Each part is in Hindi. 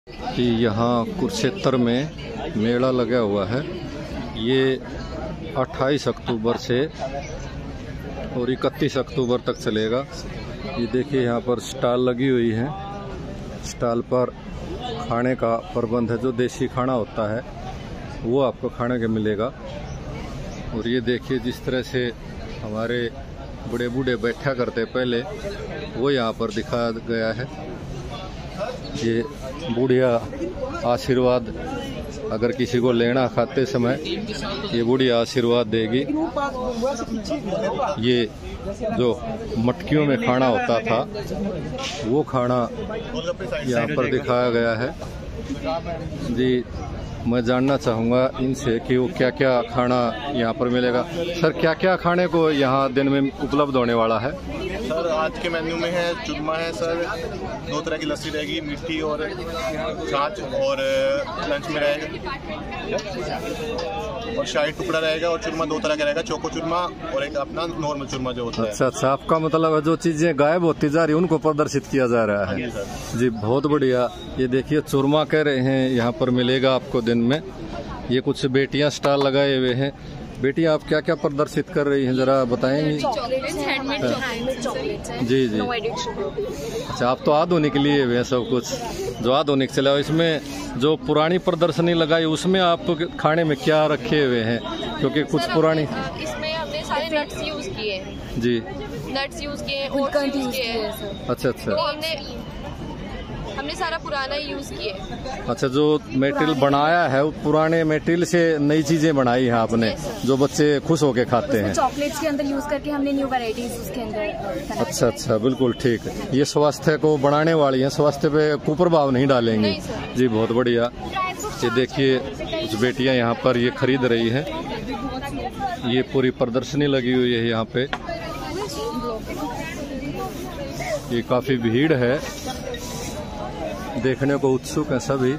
कि यहाँ कुरुक्षेत्र में मेला लगा हुआ है। ये 28 अक्टूबर से और 31 अक्टूबर तक चलेगा। ये देखिए यहाँ पर स्टॉल लगी हुई है। स्टॉल पर खाने का प्रबंध है, जो देसी खाना होता है वो आपको खाने के मिलेगा। और ये देखिए जिस तरह से हमारे बड़े बूढ़े बैठा करते पहले, वो यहाँ पर दिखाया गया है। ये बुढ़िया आशीर्वाद अगर किसी को लेना खाते समय, ये बुढ़िया आशीर्वाद देगी। ये जो मटकियों में खाना होता था वो खाना यहाँ पर दिखाया गया है। जी, मैं जानना चाहूँगा इनसे कि वो क्या क्या खाना यहाँ पर मिलेगा। सर, क्या क्या खाने को यहाँ दिन में उपलब्ध होने वाला है? सर, आज के मेन्यू में है चूरमा है सर, 2 तरह की लस्सी रहेगी, मीठी और छाछ, और लंच में रहेगा और शाही टुकड़ा रहेगा, और चूरमा 2 तरह का रहेगा, चोको चूरमा और एक अपना नॉर्मल चूरमा जो होता है। अच्छा, आपका मतलब है जो चीजें गायब होती जा रही है उनको प्रदर्शित किया जा रहा है। जी, बहुत बढ़िया। ये देखिए चूरमा कह रहे हैं यहाँ पर मिलेगा आपको दिन में। ये कुछ बेटियां स्टॉल लगाए हुए हैं। बेटियां, आप क्या क्या प्रदर्शित कर रही हैं, जरा बताएंगी? जी जी। अच्छा, आप तो आधुनिक लिए हुए हैं सब कुछ, जो आधुनिक चला। इसमें जो पुरानी प्रदर्शनी लगाई उसमें आप खाने में क्या रखे हुए हैं? क्योंकि कुछ पुरानी, इसमें हमने सारे नट्स यूज किए हैं। जी, नट्स यूज किए हैं, ओट्स यूज किए हैं। अच्छा अच्छा। तो हमने सारा पुराना ही यूज किया। अच्छा, जो मटेरियल बनाया है वो पुराने मटेरियल से नई चीजें बनाई हैं आपने, जो बच्चे खुश होके खाते हैं। चॉकलेट्स के अंदर यूज करके हमने न्यू वैरायटीज उसके अंदर। अच्छा अच्छा, बिल्कुल ठीक। ये स्वास्थ्य को बढ़ाने वाली हैं, स्वास्थ्य पे कुप्रभाव नहीं डालेंगी। जी, बहुत बढ़िया। ये देखिए कुछ बेटियां यहाँ पर ये खरीद रही हैं। ये पूरी प्रदर्शनी लगी हुई है यहाँ पे। ये काफी भीड़ है, देखने को उत्सुक है सभी।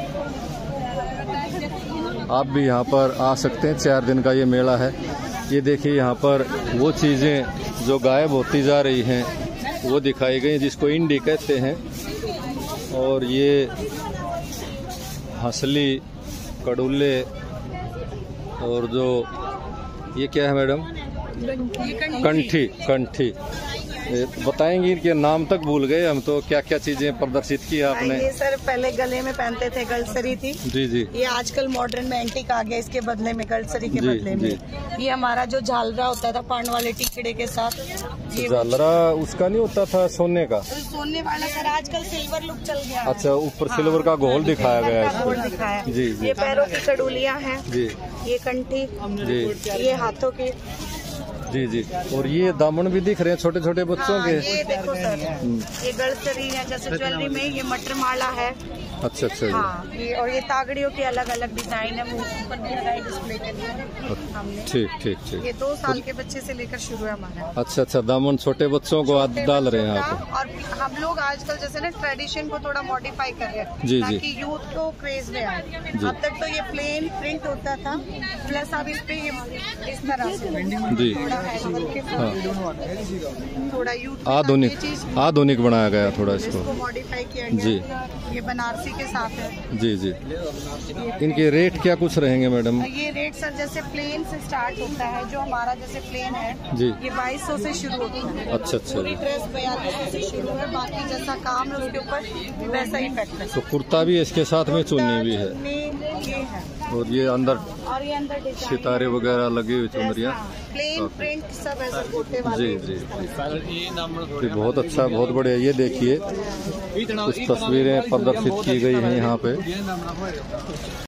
आप भी यहाँ पर आ सकते हैं, 4 दिन का ये मेला है। ये देखिए यहाँ पर वो चीज़ें जो गायब होती जा रही हैं वो दिखाई गई, जिसको इंडी कहते हैं। और ये हंसली, कड़ुल्ले, और जो ये क्या है मैडम? कंठी। कंठी बताएंगी? इनके नाम तक भूल गए हम तो। क्या क्या चीजें प्रदर्शित की आपने? ये सर पहले गले में पहनते थे, गलसरी थी। जी जी। ये आजकल मॉडर्न में एंटीक आ गया, इसके बदले में गलसरी के बदले में। ये हमारा जो झालरा होता था पान वाले टिकड़े के साथ। ये झालरा उसका नहीं होता था सोने का? सोने वाला सर आजकल सिल्वर लुक चल गया। अच्छा, ऊपर सिल्वर का घोल दिखाया गया है। घोल दिखाया। जी जी। ये पैरों की कड़ुलियाँ हैं। जी। ये कंठी जी। ये हाथों की। जी जी। और ये दामन भी दिख रहे हैं छोटे छोटे बच्चों के। ये देखो सर, ये गलसरी है, जैसे ज्वेलरी में ये मटर माला है। अच्छा अच्छा। हाँ, ये और ये तागड़ियों के अलग अलग डिजाइन है, वो ऊपर भी लगाए डिस्प्ले के लिए हमने। ठीक ठीक ठीक। ये 2 साल के बच्चे से लेकर शुरू है हमारा। अच्छा अच्छा, दामन छोटे बच्चों को डाल रहे हैं आप। और हम लोग आजकल जैसे ना ट्रेडिशन को थोड़ा मॉडिफाई कर रहे हैं, जी, ताकि यूथ को क्रेज में आए। अब तक तो ये प्लेन प्रिंट होता था, प्लस अब इस पे इस तरह से जी। थोड़ा यूथ आधुनिक बनाया गया थोड़ा इसको मॉडिफाई किया गया। जी। ये बनारसी के साथ है। जी जी। इनके रेट क्या कुछ रहेंगे मैडम? ये रेट सर जैसे प्लेन से स्टार्ट होता है, जो हमारा जैसे प्लेन है जी, ये 2200 से शुरू होता है। अच्छा अच्छा। पूरी ड्रेस 4200 से शुरू है, बाकी जैसा काम है उसके ऊपर वैसा ही इफेक्ट है। तो कुर्ता भी इसके साथ में, चुन्नी भी है, ये है। और ये अंदर डिजाइन सितारे वगैरह लगी हुई चुनरियाँ, प्लेन प्रिंट सब ऐसा गोटे वाले। जी जी जी। बहुत अच्छा, बहुत बढ़िया। ये देखिए कुछ तस्वीरें प्रदर्शित की गई हैं यहाँ पे।